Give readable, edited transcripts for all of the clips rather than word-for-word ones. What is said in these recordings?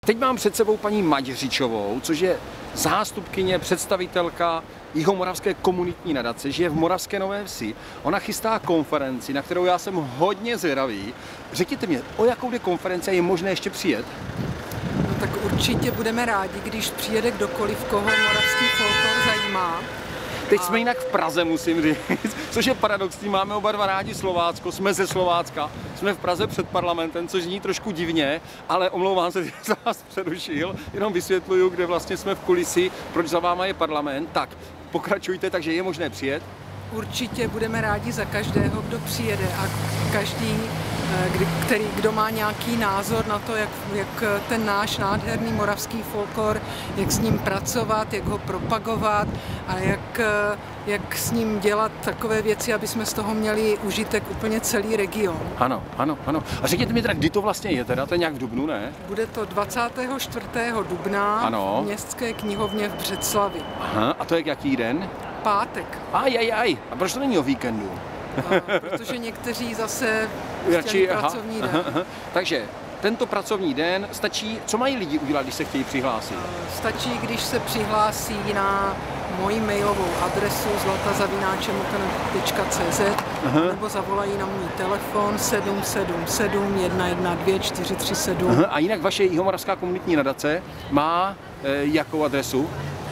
Teď mám před sebou paní Maďřičovou, což je zástupkyně, představitelka Jihomoravské komunitní nadace, žije v Moravské Nové Vsi. Ona chystá konferenci, na kterou já jsem hodně zvědavý. Řekněte mi, o jakou jde konferenci je možné ještě přijet? No, tak určitě budeme rádi, když přijede kdokoliv, koho moravský folklor zajímá. Teď jsme jinak v Praze, musím říct, což je paradoxní, máme oba dva rádi Slovácko, jsme ze Slovácka, jsme v Praze před parlamentem, což zní trošku divně, ale omlouvám se, že jsem vás přerušil, jenom vysvětluju, kde vlastně jsme v kulisi, proč za váma je parlament. Tak, pokračujte, takže je možné přijet. Určitě budeme rádi za každého, kdo přijede a každý, kdo má nějaký názor na to, jak ten náš nádherný moravský folklor, jak s ním pracovat, jak ho propagovat a jak s ním dělat takové věci, aby jsme z toho měli užitek úplně celý region. Ano, ano, ano. A řekněte mi teda, kdy to vlastně je teda, to je nějak v dubnu, ne? Bude to 24. dubna ano. V Městské knihovně v Břeclavi. Aha, a to je jaký den? Pátek. Ajajaj, a proč to není o víkendu? Protože někteří zase chtěli pracovní den. Aha. Takže tento pracovní den stačí, co mají lidi udělat, když se chtějí přihlásit? Stačí, když se přihlásí na moji mailovou adresu zlatazavináčemokana.cz nebo zavolají na můj telefon 777 112 437. A jinak vaše Jihomoravská komunitní nadace má jakou adresu?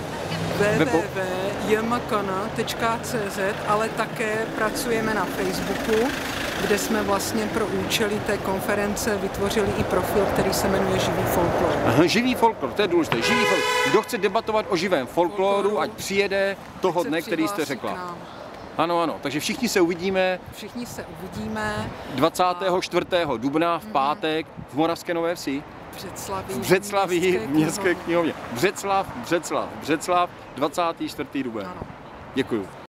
www.jmkn.cz, ale také pracujeme na Facebooku, kde jsme vlastně pro účely té konference vytvořili i profil, který se jmenuje Živý folklor. Aha, živý folklor, to je důležité. Živý folklor. Kdo chce debatovat o živém folkloru, ať přijede toho dne, který jste řekla. Ano, ano, takže všichni se uvidíme. 24. dubna v pátek v Moravské Nové Vsi. V Břeclavi, v Městské knihovně. Břeclav, 24. duben. Ano. Děkuju.